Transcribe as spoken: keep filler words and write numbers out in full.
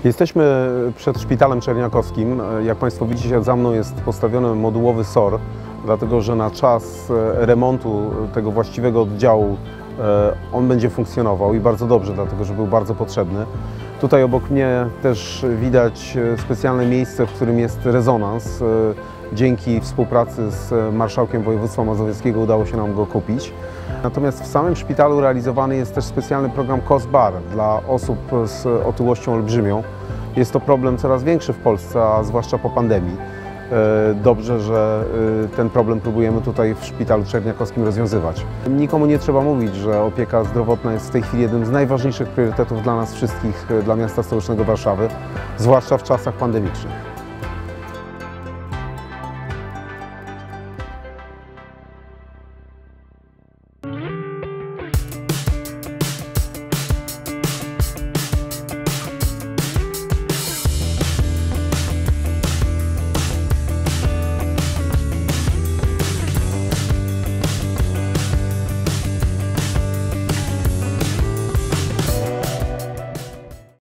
Jesteśmy przed szpitalem czerniakowskim. Jak Państwo widzicie, za mną jest postawiony modułowy S O R, dlatego że na czas remontu tego właściwego oddziału on będzie funkcjonował i bardzo dobrze, dlatego że był bardzo potrzebny. Tutaj obok mnie też widać specjalne miejsce, w którym jest rezonans. Dzięki współpracy z marszałkiem województwa mazowieckiego udało się nam go kupić. Natomiast w samym szpitalu realizowany jest też specjalny program C O S B A R dla osób z otyłością olbrzymią. Jest to problem coraz większy w Polsce, a zwłaszcza po pandemii. Dobrze, że ten problem próbujemy tutaj w szpitalu czerniakowskim rozwiązywać. Nikomu nie trzeba mówić, że opieka zdrowotna jest w tej chwili jednym z najważniejszych priorytetów dla nas wszystkich, dla miasta stołecznego Warszawy, zwłaszcza w czasach pandemicznych.